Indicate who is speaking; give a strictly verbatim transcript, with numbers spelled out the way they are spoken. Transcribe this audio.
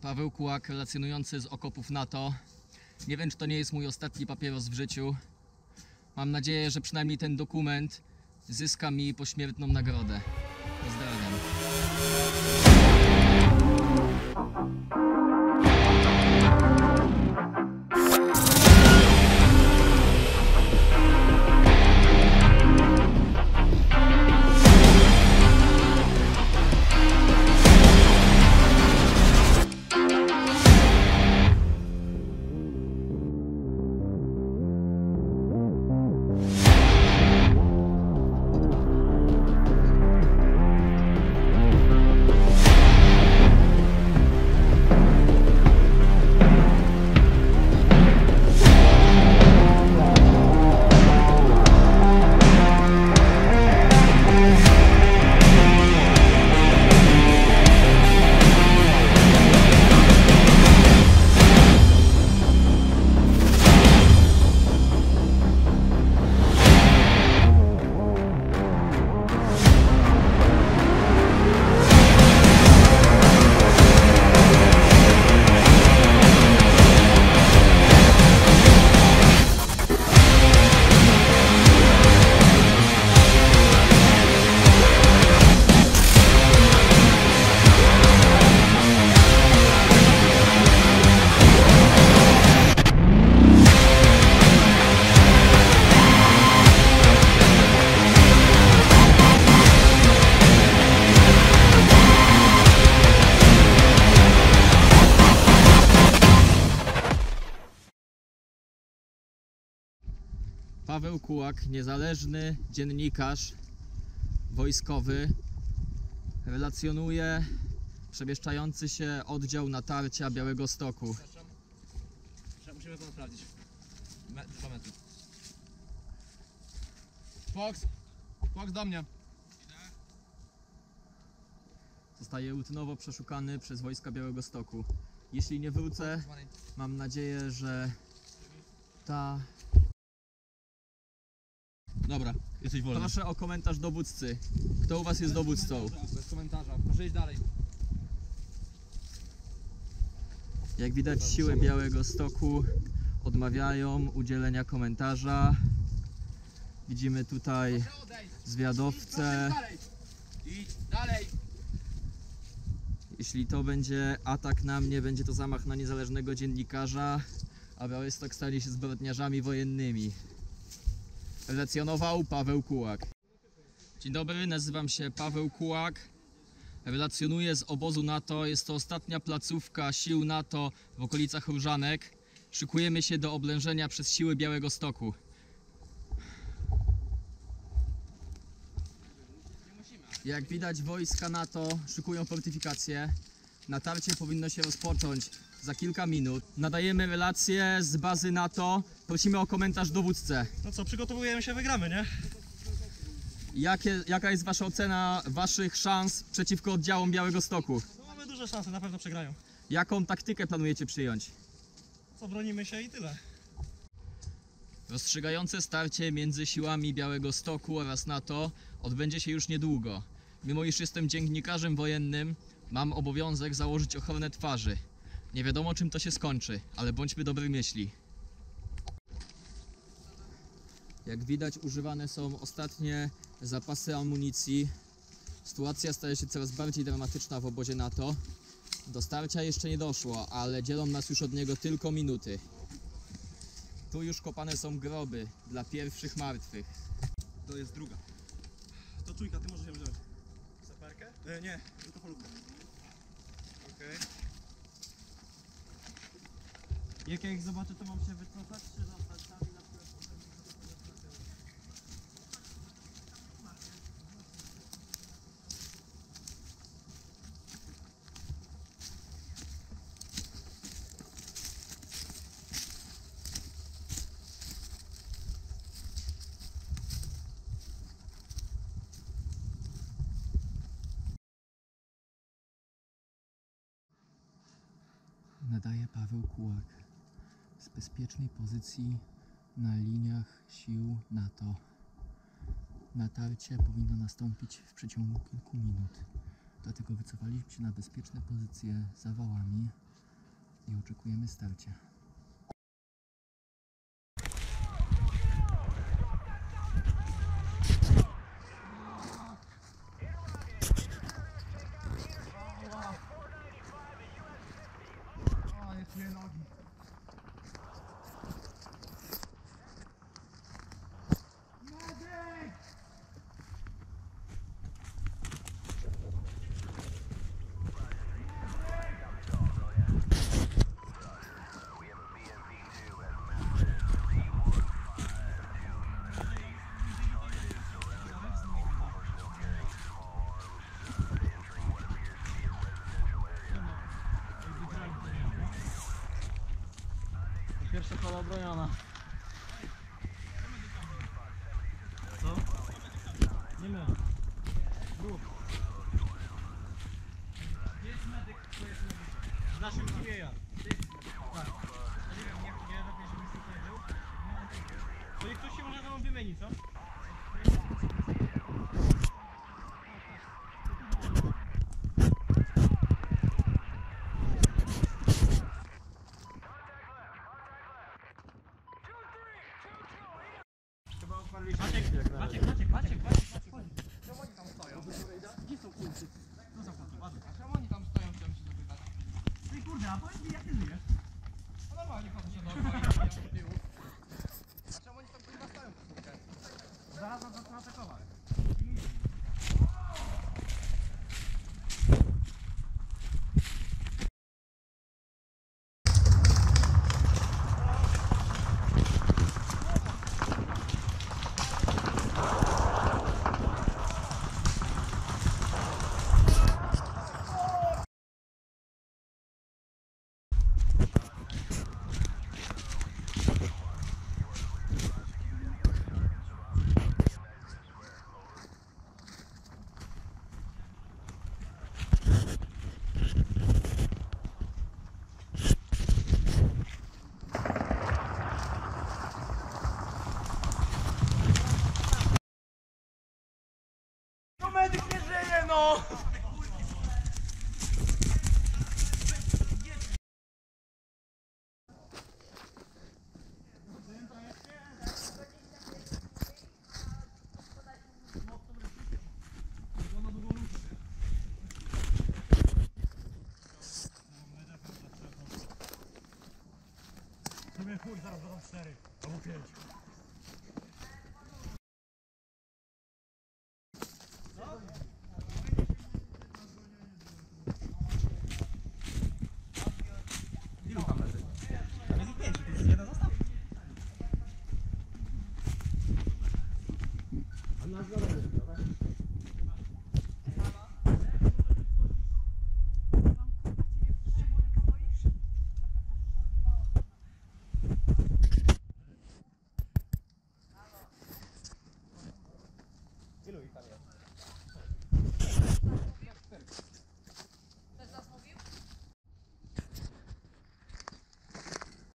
Speaker 1: Paweł Kułak, relacjonujący z okopów NATO. Nie wiem, czy to nie jest mój ostatni papieros w życiu. Mam nadzieję, że przynajmniej ten dokument zyska mi pośmiertną nagrodę. Pozdrawiam. Paweł Kułak, niezależny dziennikarz wojskowy, relacjonuje przemieszczający się oddział natarcia Białegostoku.
Speaker 2: Musimy to sprawdzić. Dwa metry. Fox! Fox do mnie!
Speaker 1: Zostaje rutynowo przeszukany przez wojska Białegostoku. Jeśli nie wrócę, mam nadzieję, że ta...
Speaker 2: Dobra, jesteś wolny.
Speaker 1: Proszę o komentarz dowódcy. Kto u was jest dowódcą?
Speaker 2: Bez komentarza, proszę iść dalej.
Speaker 1: Jak widać, siły Białegostoku odmawiają udzielenia komentarza. Widzimy tutaj zwiadowcę.
Speaker 2: Idź dalej!
Speaker 1: Jeśli to będzie atak na mnie, będzie to zamach na niezależnego dziennikarza, a Białystok stanie się zbrodniarzami wojennymi. Relacjonował Paweł Kułak. Dzień dobry, nazywam się Paweł Kułak. Relacjonuję z obozu NATO. Jest to ostatnia placówka sił NATO w okolicach Różanek. Szykujemy się do oblężenia przez siły Białegostoku. Jak widać, wojska NATO szykują fortyfikacje. Natarcie powinno się rozpocząć za kilka minut. Nadajemy relacje z bazy NATO. Prosimy o komentarz dowódcę.
Speaker 3: No co, przygotowujemy się, wygramy, nie?
Speaker 1: Jakie, jaka jest wasza ocena waszych szans przeciwko oddziałom Białegostoku?
Speaker 3: No, mamy duże szanse, na pewno przegrają.
Speaker 1: Jaką taktykę planujecie przyjąć?
Speaker 3: Co, bronimy się i tyle.
Speaker 1: Rozstrzygające starcie między siłami Białegostoku oraz NATO odbędzie się już niedługo. Mimo iż jestem dziennikarzem wojennym, mam obowiązek założyć ochronę twarzy. Nie wiadomo, czym to się skończy, ale bądźmy dobrej myśli. Jak widać, używane są ostatnie zapasy amunicji. Sytuacja staje się coraz bardziej dramatyczna w obozie NATO. Do starcia jeszcze nie doszło, ale dzielą nas już od niego tylko minuty. Tu już kopane są groby dla pierwszych martwych.
Speaker 3: To jest druga. To trójka, ty możesz ją wziąć. Saperkę? E, nie, tylko polubkę. Okej. Okay. Jak ja ich zobaczę, to mam się wycofać, czy zostać tam i na przykład potem...
Speaker 1: Nadaje Paweł Kułak z bezpiecznej pozycji na liniach sił NATO. Natarcie powinno nastąpić w przeciągu kilku minut. Dlatego wycofaliśmy się na bezpieczne pozycje za wałami. i oczekujemy starcia.
Speaker 3: O, nie czuję nogi.
Speaker 2: Pierwsza fala obroniona.
Speaker 3: Co? Nie my. Ruch. Jest medyk, to jest medyk. W naszym teamie ja. Tak. Ja nie wiem, nie, nie lepiej, żebyś tutaj był. Bo niech ktoś się może ze mną wymieni, co? Maciek, Maciek, Maciek, Maciek, Maciek, Maciek, chodź.
Speaker 2: Czemu oni tam stoją?
Speaker 3: Gdzie są kulcy? No za kulki, ładnie.
Speaker 2: A czemu oni tam stoją, chciałem się zapytać?
Speaker 3: Ty kurde, a powiedz mi jak ty żyjesz?
Speaker 2: No normalnie chodzą się dookoła i bijają do tyłu. A czemu oni tam kurwa stoją w słupkę?
Speaker 3: Zaraz nas zaczną atakować. No medyk nie żyje, no! Sobie chuj, zaraz będą cztery albo pięć. Ilu tam leży? Tam jest ich pięć, to jest jeden zostaw. A nasz dole leży, tak? Ilu ich tam jest?